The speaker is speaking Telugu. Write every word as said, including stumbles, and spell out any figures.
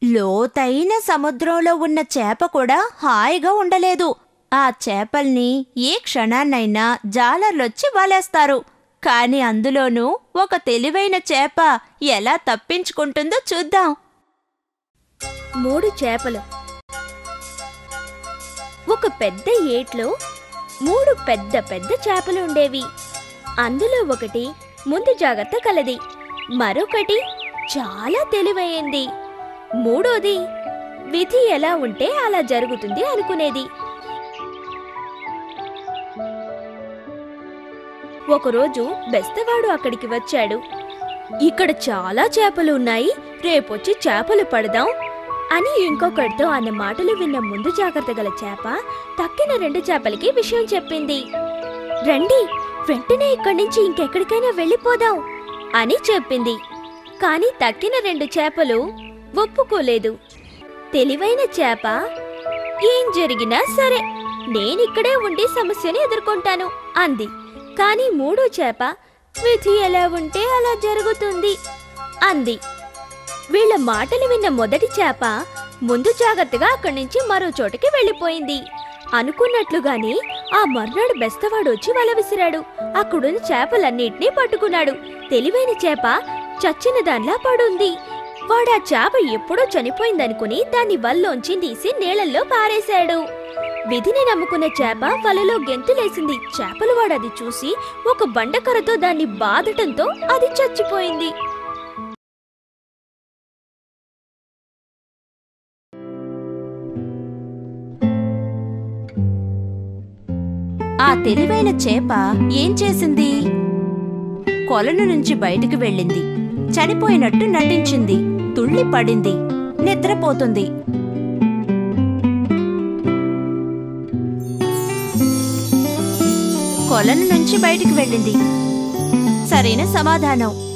లోతైన సముద్రంలో ఉన్న చేప కూడా హాయిగా ఉండలేదు. ఆ చేపల్ని ఏ క్షణాన్నైనా జాలర్లొచ్చి వలేస్తారు. కాని అందులోనూ ఒక తెలివైన చేప ఎలా తప్పించుకుంటుందో చూద్దాం. మూడు చేపలు. ఒక పెద్ద ఏట్లో మూడు పెద్ద పెద్ద చేపలు ఉండేవి. అందులో ఒకటి ముందు జాగ్రత్త కలది, మరొకటి చాలా తెలివైంది, మూడోది విధి ఎలా ఉంటే అలా జరుగుతుంది అనుకునేది. ఒకరోజు బెస్తవాడు అక్కడికి వచ్చాడు. ఇక్కడ చాలా చేపలు ఉన్నాయి, రేపొచ్చి చేపలు పడదాం అని ఇంకొకటితో అన్న మాటలు విన్న ముందు జాగ్రత్త గల చేప తక్కిన రెండు చేపలకి విషయం చెప్పింది. రండి, వెంటనే ఇక్కడి నుంచి ఇంకెక్కడికైనా వెళ్ళిపోదాం అని చెప్పింది. కాని తక్కిన రెండు చేపలు ఒప్పుకోలేదు. తెలివైన చేప, ఏం జరిగినా సరే నేనిక్కడే ఉండి సమస్యని ఎదుర్కొంటాను అంది. కాని మూడో చేప, విధి ఎలా ఉంటే అలా జరుగుతుంది అంది. వీళ్ల మాటలు విన్న మొదటి చేప ముందు జాగ్రత్తగా అక్కడి నుంచి మరో చోటకి వెళ్ళిపోయింది. అనుకున్నట్లుగాని ఆ మర్నాడు బెస్తవాడు వచ్చి వల విసిరాడు. అక్కడున్న చేపలన్నిటినీ పట్టుకున్నాడు. తెలివైన చేప చచ్చిన దానిలా పడుంది. వాడా చేప ఎప్పుడో చనిపోయిందనుకుని దాన్ని వల్లోంచి తీసి నీళ్లలో పారేశాడు. విధిని నమ్ముకున్న చేప వలలో గెంతులేసింది. చేపలు వాడది చూసి ఒక బండకర్రతో దాన్ని బాదటంతో అది చచ్చిపోయింది. ఆ తెలివైన చేప ఏం చేసింది? కొలను నుంచి బయటికి వెళ్ళింది. చనిపోయినట్టు నటించింది. తుళ్ళి పడింది. నిద్రపోతుంది. కొలను నుంచి బయటికి వెళ్ళింది. సరైన సమాధానం.